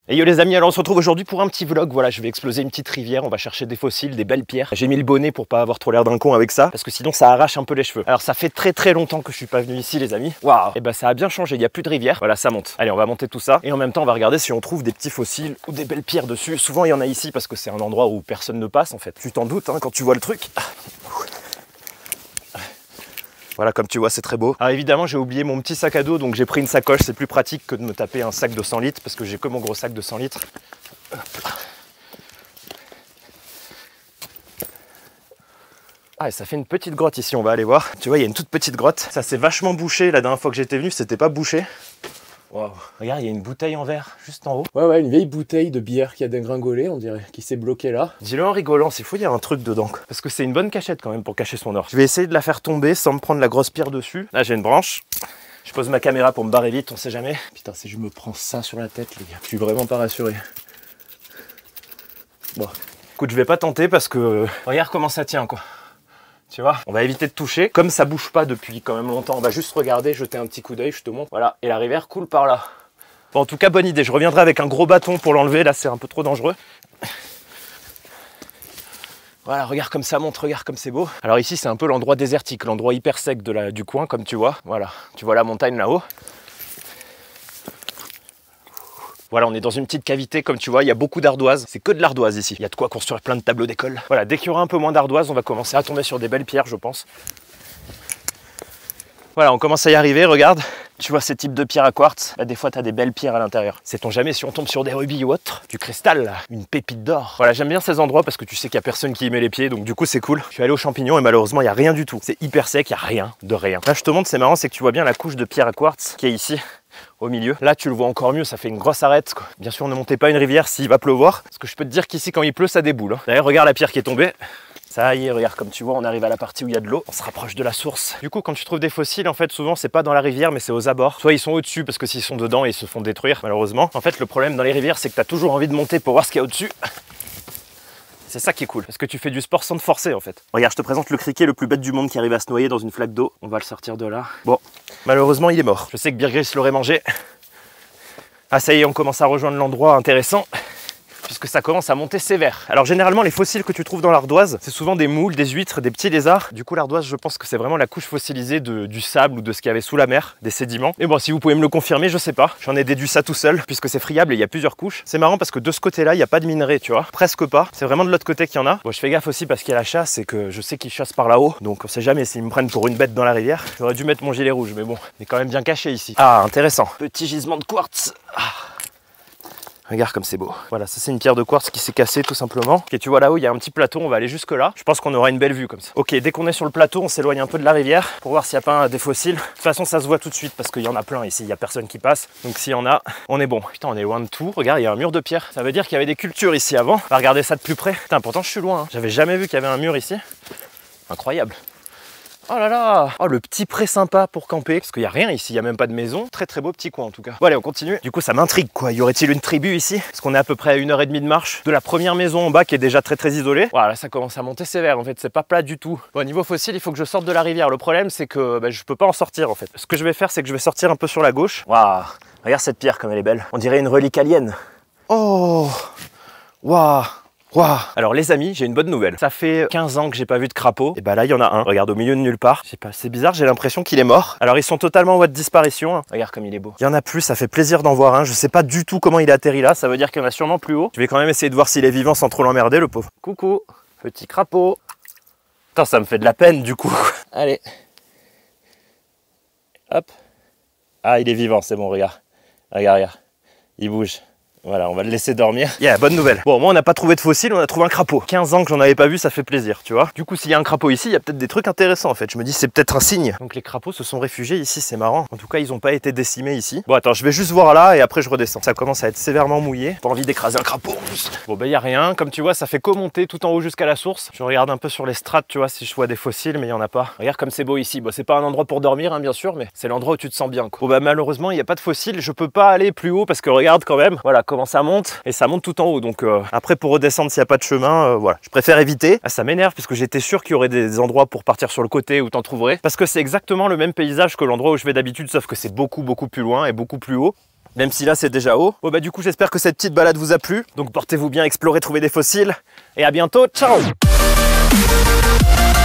Et yo les amis, alors on se retrouve aujourd'hui pour un petit vlog. Voilà, je vais exploser une petite rivière, on va chercher des fossiles, des belles pierres. J'ai mis le bonnet pour pas avoir trop l'air d'un con avec ça, parce que sinon ça arrache un peu les cheveux. Alors ça fait très longtemps que je suis pas venu ici les amis. Waouh. Et bah ça a bien changé, il n'y a plus de rivière. Voilà, ça monte. Allez, on va monter tout ça. Et en même temps on va regarder si on trouve des petits fossiles ou des belles pierres dessus. Souvent il y en a ici parce que c'est un endroit où personne ne passe en fait. Tu t'en doutes hein, quand tu vois le truc. Voilà, comme tu vois, c'est très beau. Alors évidemment, j'ai oublié mon petit sac à dos, donc j'ai pris une sacoche. C'est plus pratique que de me taper un sac de 100 litres, parce que j'ai que mon gros sac de 100 litres. Ah, et ça fait une petite grotte ici, on va aller voir. Tu vois, il y a une toute petite grotte. Ça s'est vachement bouché. La dernière fois que j'étais venu, c'était pas bouché. Wow. Regarde, il y a une bouteille en verre juste en haut. Ouais, une vieille bouteille de bière qui a dégringolé, on dirait, qui s'est bloquée là. Dis-le en rigolant, s'il faut, il y a un truc dedans. Parce que c'est une bonne cachette quand même pour cacher son or. Je vais essayer de la faire tomber sans me prendre la grosse pierre dessus. Là, j'ai une branche. Je pose ma caméra pour me barrer vite, on sait jamais. Putain, si je me prends ça sur la tête, les gars, je suis vraiment pas rassuré. Bon, écoute, je vais pas tenter parce que... regarde comment ça tient, quoi. Tu vois, on va éviter de toucher. Comme ça bouge pas depuis quand même longtemps, on va juste regarder, jeter un petit coup d'œil, je te montre. Voilà, et la rivière coule par là. Bon, en tout cas, bonne idée. Je reviendrai avec un gros bâton pour l'enlever. Là, c'est un peu trop dangereux. Voilà, regarde comme ça monte, regarde comme c'est beau. Alors ici, c'est un peu l'endroit désertique, l'endroit hyper sec du coin, comme tu vois. Voilà, tu vois la montagne là-haut. Voilà, on est dans une petite cavité, comme tu vois, il y a beaucoup d'ardoises. C'est que de l'ardoise ici. Il y a de quoi construire plein de tableaux d'école. Voilà, dès qu'il y aura un peu moins d'ardoises, on va commencer à tomber sur des belles pierres, je pense. Voilà, on commence à y arriver, regarde. Tu vois ces types de pierres à quartz, bah, des fois tu as des belles pierres à l'intérieur. Sait-on jamais si on tombe sur des rubis ou autre, du cristal, là, une pépite d'or. Voilà, j'aime bien ces endroits parce que tu sais qu'il n'y a personne qui y met les pieds, donc du coup c'est cool. Je suis allé aux champignons et malheureusement il n'y a rien du tout. C'est hyper sec, il n'y a rien de rien. Là je te montre, c'est marrant, c'est que tu vois bien la couche de pierre à quartz qui est ici. Au milieu. Là, tu le vois encore mieux, ça fait une grosse arête, quoi. Bien sûr, ne montez pas une rivière s'il va pleuvoir, parce que je peux te dire qu'ici, quand il pleut, ça déboule. Hein. D'ailleurs, regarde la pierre qui est tombée. Ça y est, regarde, comme tu vois, on arrive à la partie où il y a de l'eau. On se rapproche de la source. Du coup, quand tu trouves des fossiles, en fait, souvent, c'est pas dans la rivière, mais c'est aux abords. Soit ils sont au-dessus, parce que s'ils sont dedans, ils se font détruire, malheureusement. En fait, le problème dans les rivières, c'est que tu as toujours envie de monter pour voir ce qu'il y a au-dessus. C'est ça qui est cool, parce que tu fais du sport sans te forcer en fait. Regarde, je te présente le criquet le plus bête du monde qui arrive à se noyer dans une flaque d'eau. On va le sortir de là. Bon, malheureusement, il est mort. Je sais que Birgris l'aurait mangé. Ah ça y est, on commence à rejoindre l'endroit intéressant, puisque ça commence à monter sévère. Alors généralement, les fossiles que tu trouves dans l'ardoise, c'est souvent des moules, des huîtres, des petits lézards. Du coup, l'ardoise, je pense que c'est vraiment la couche fossilisée du sable ou de ce qu'il y avait sous la mer, des sédiments. Mais bon, si vous pouvez me le confirmer, je sais pas. J'en ai déduit ça tout seul, puisque c'est friable et il y a plusieurs couches. C'est marrant parce que de ce côté-là, il n'y a pas de minerai, tu vois. Presque pas. C'est vraiment de l'autre côté qu'il y en a. Bon, je fais gaffe aussi parce qu'il y a la chasse et que je sais qu'ils chassent par là-haut. Donc on sait jamais s'ils me prennent pour une bête dans la rivière. J'aurais dû mettre mon gilet rouge, mais bon, il est quand même bien caché ici. Ah, intéressant. Petit gisement de quartz. Ah. Regarde comme c'est beau. Voilà, ça c'est une pierre de quartz qui s'est cassée tout simplement. Et tu vois là-haut, il y a un petit plateau, on va aller jusque là. Je pense qu'on aura une belle vue comme ça. Ok, dès qu'on est sur le plateau, on s'éloigne un peu de la rivière pour voir s'il n'y a pas des fossiles. De toute façon, ça se voit tout de suite parce qu'il y en a plein ici, il n'y a personne qui passe. Donc s'il y en a, on est bon. Putain, on est loin de tout. Regarde, il y a un mur de pierre. Ça veut dire qu'il y avait des cultures ici avant. On va regarder ça de plus près. Putain, pourtant je suis loin. Hein. J'avais jamais vu qu'il y avait un mur ici. Incroyable. Oh là là! Oh, le petit pré sympa pour camper. Parce qu'il n'y a rien ici, il n'y a même pas de maison. Très beau petit coin en tout cas. Bon allez, on continue. Du coup, ça m'intrigue quoi. Y aurait-il une tribu ici? Parce qu'on est à peu près à 1h30 de marche de la première maison en bas qui est déjà très isolée. Voilà, ça commence à monter sévère en fait, c'est pas plat du tout. Bon, niveau fossile, il faut que je sorte de la rivière. Le problème, c'est que je peux pas en sortir en fait. Ce que je vais faire, c'est que je vais sortir un peu sur la gauche. Waouh! Regarde cette pierre comme elle est belle. On dirait une relique alien. Oh! Waouh! Waouh. Alors les amis, j'ai une bonne nouvelle. Ça fait 15 ans que j'ai pas vu de crapaud. Et bah là, il y en a un. Regarde, au milieu de nulle part. Je sais pas, c'est bizarre, j'ai l'impression qu'il est mort. Alors ils sont totalement en voie de disparition. Hein. Regarde comme il est beau. Il y en a plus, ça fait plaisir d'en voir un. Je sais pas du tout comment il a atterri là. Ça veut dire qu'il y en a sûrement plus haut. Je vais quand même essayer de voir s'il est vivant sans trop l'emmerder, le pauvre. Coucou, petit crapaud. Putain, ça me fait de la peine du coup. Allez. Hop. Ah, il est vivant, c'est bon, regarde. Regarde. Il bouge. Voilà, on va le laisser dormir. Yeah, bonne nouvelle. Bon, moi on n'a pas trouvé de fossile, on a trouvé un crapaud. 15 ans que j'en avais pas vu, ça fait plaisir, tu vois. Du coup, s'il y a un crapaud ici, il y a peut-être des trucs intéressants en fait. Je me dis, c'est peut-être un signe. Donc les crapauds se sont réfugiés ici, c'est marrant. En tout cas, ils n'ont pas été décimés ici. Bon, attends, je vais juste voir là et après je redescends. Ça commence à être sévèrement mouillé. Pas envie d'écraser un crapaud en plus. Bon, bah, il y a rien. Comme tu vois, ça fait commenter tout en haut jusqu'à la source. Je regarde un peu sur les strates, tu vois, si je vois des fossiles, mais il y en a pas. Regarde comme c'est beau ici. Bon, c'est pas un endroit pour dormir, hein, bien sûr, mais c'est l'endroit où tu te sens bien, quoi. Bon, bah, malheureusement, il n'y a pas de fossiles. Je peux pas aller plus haut parce que regarde quand même. Voilà comment ça monte. Et ça monte tout en haut, donc après pour redescendre s'il n'y a pas de chemin, voilà, je préfère éviter. Ah, ça m'énerve parce que j'étais sûr qu'il y aurait des endroits pour partir sur le côté où t'en trouverais, parce que c'est exactement le même paysage que l'endroit où je vais d'habitude, sauf que c'est beaucoup plus loin et beaucoup plus haut. Même si là c'est déjà haut. Bon bah du coup j'espère que cette petite balade vous a plu. Donc portez-vous bien, explorez, trouvez des fossiles. Et à bientôt, ciao!